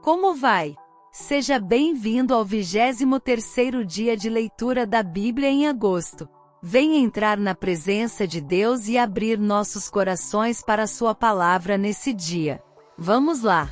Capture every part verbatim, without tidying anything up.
Como vai? Seja bem-vindo ao vigésimo terceiro dia de leitura da Bíblia em agosto. Venha entrar na presença de Deus e abrir nossos corações para a sua palavra nesse dia. Vamos lá!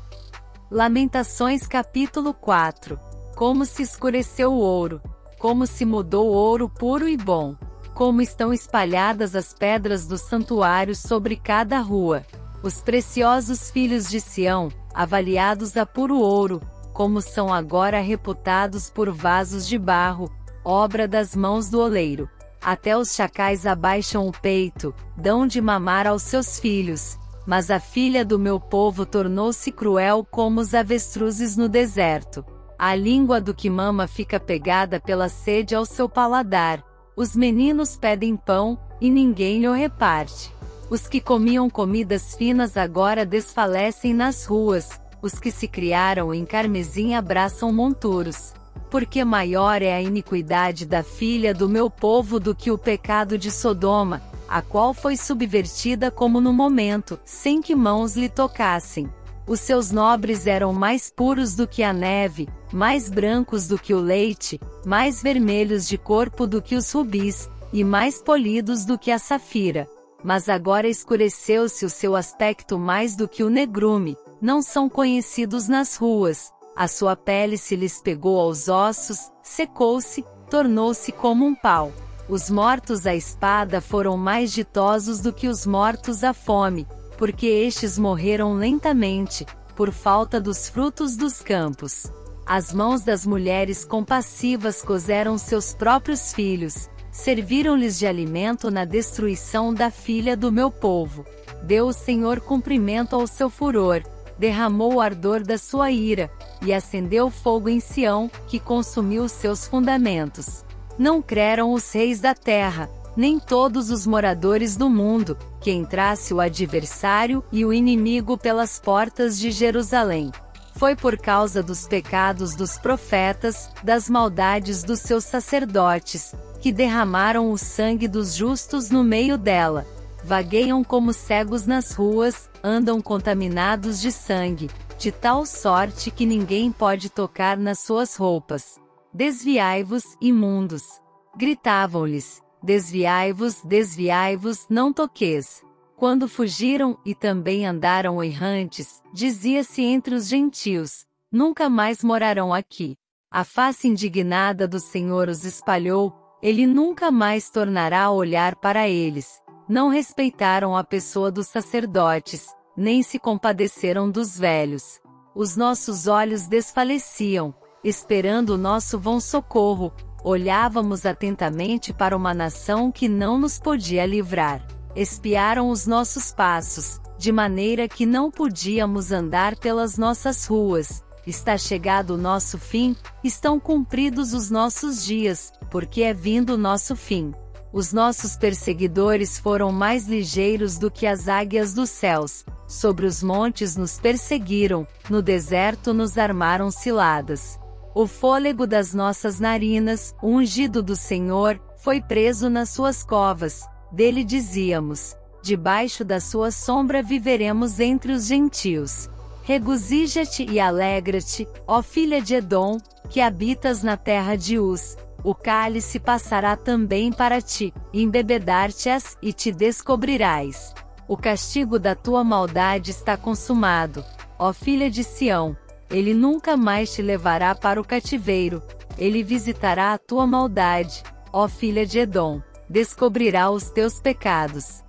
Lamentações capítulo quatro. Como se escureceu o ouro, como se mudou o ouro puro e bom, como estão espalhadas as pedras do santuário sobre cada rua. Os preciosos filhos de Sião, avaliados a puro ouro, como são agora reputados por vasos de barro, obra das mãos do oleiro. Até os chacais abaixam o peito, dão de mamar aos seus filhos, mas a filha do meu povo tornou-se cruel como os avestruzes no deserto. A língua do que mama fica pegada pela sede ao seu paladar. Os meninos pedem pão, e ninguém lhe reparte. Os que comiam comidas finas agora desfalecem nas ruas, os que se criaram em carmesim abraçam monturos. Porque maior é a iniquidade da filha do meu povo do que o pecado de Sodoma, a qual foi subvertida como no momento, sem que mãos lhe tocassem. Os seus nobres eram mais puros do que a neve, mais brancos do que o leite, mais vermelhos de corpo do que os rubis, e mais polidos do que a safira. Mas agora escureceu-se o seu aspecto mais do que o negrume, não são conhecidos nas ruas, a sua pele se lhes pegou aos ossos, secou-se, tornou-se como um pau. Os mortos à espada foram mais ditosos do que os mortos à fome, porque estes morreram lentamente, por falta dos frutos dos campos. As mãos das mulheres compassivas cozeram seus próprios filhos, serviram-lhes de alimento na destruição da filha do meu povo. Deu o Senhor cumprimento ao seu furor, derramou o ardor da sua ira, e acendeu fogo em Sião, que consumiu os seus fundamentos. Não creram os reis da terra, nem todos os moradores do mundo, que entrasse o adversário e o inimigo pelas portas de Jerusalém. Foi por causa dos pecados dos profetas, das maldades dos seus sacerdotes, que derramaram o sangue dos justos no meio dela. Vagueiam como cegos nas ruas, andam contaminados de sangue, de tal sorte que ninguém pode tocar nas suas roupas. Desviai-vos, imundos! Gritavam-lhes: desviai-vos, desviai-vos, não toqueis. Quando fugiram, e também andaram errantes, dizia-se entre os gentios: nunca mais morarão aqui. A face indignada do Senhor os espalhou, ele nunca mais tornará a olhar para eles. Não respeitaram a pessoa dos sacerdotes, nem se compadeceram dos velhos. Os nossos olhos desfaleciam, esperando o nosso vão socorro, olhávamos atentamente para uma nação que não nos podia livrar. Espiaram os nossos passos, de maneira que não podíamos andar pelas nossas ruas. Está chegado o nosso fim, estão cumpridos os nossos dias, porque é vindo o nosso fim. Os nossos perseguidores foram mais ligeiros do que as águias dos céus, sobre os montes nos perseguiram, no deserto nos armaram ciladas. O fôlego das nossas narinas, o ungido do Senhor, foi preso nas suas covas, dele dizíamos: debaixo da sua sombra viveremos entre os gentios. Regozija-te e alegra-te, ó filha de Edom, que habitas na terra de Uz. O cálice passará também para ti, embebedar-te-ás, e te descobrirás. O castigo da tua maldade está consumado, ó filha de Sião. Ele nunca mais te levará para o cativeiro, ele visitará a tua maldade, ó filha de Edom, descobrirá os teus pecados.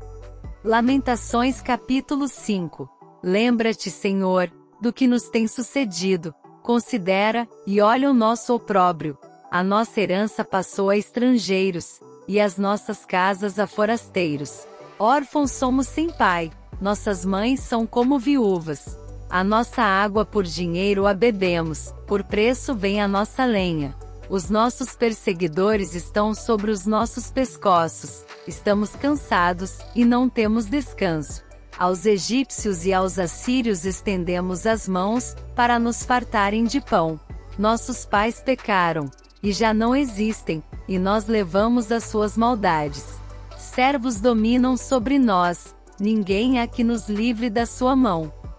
Lamentações capítulo cinco. Lembra-te, Senhor, do que nos tem sucedido, considera, e olha o nosso opróbrio. A nossa herança passou a estrangeiros, e as nossas casas a forasteiros. Órfãos somos sem pai, nossas mães são como viúvas. A nossa água por dinheiro a bebemos, por preço vem a nossa lenha. Os nossos perseguidores estão sobre os nossos pescoços, estamos cansados, e não temos descanso. Aos egípcios e aos assírios estendemos as mãos, para nos fartarem de pão. Nossos pais pecaram, e já não existem, e nós levamos as suas maldades. Servos dominam sobre nós, ninguém há que nos livre da sua mão.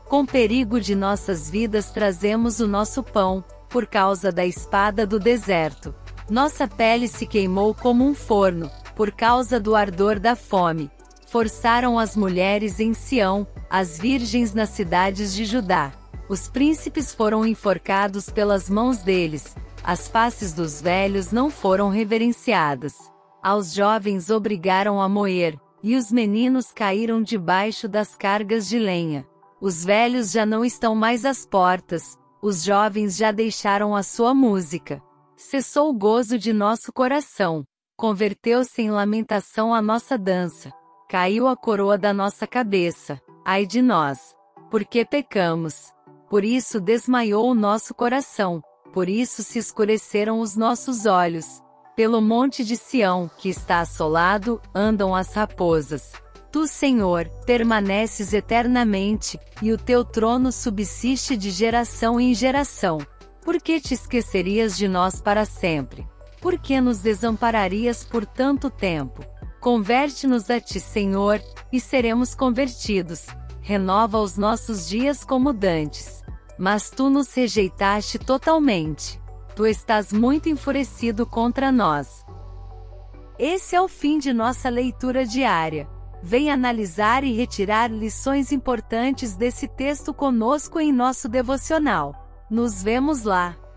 Com perigo de nossas vidas trazemos o nosso pão, por causa da espada do deserto. Nossa pele se queimou como um forno, por causa do ardor da fome. Forçaram as mulheres em Sião, as virgens nas cidades de Judá. Os príncipes foram enforcados pelas mãos deles, as faces dos velhos não foram reverenciadas. Aos jovens obrigaram a moer, e os meninos caíram debaixo das cargas de lenha. Os velhos já não estão mais às portas, os jovens já deixaram a sua música. Cessou o gozo de nosso coração, converteu-se em lamentação a nossa dança. Caiu a coroa da nossa cabeça, ai de nós! Porque pecamos. Por isso desmaiou o nosso coração, por isso se escureceram os nossos olhos. Pelo monte de Sião, que está assolado, andam as raposas. Tu, Senhor, permaneces eternamente, e o teu trono subsiste de geração em geração. Por que te esquecerias de nós para sempre? Por que nos desampararias por tanto tempo? Converte-nos a ti, Senhor, e seremos convertidos. Renova os nossos dias como dantes. Mas tu nos rejeitaste totalmente. Tu estás muito enfurecido contra nós. Esse é o fim de nossa leitura diária. Venha analisar e retirar lições importantes desse texto conosco em nosso devocional. Nos vemos lá!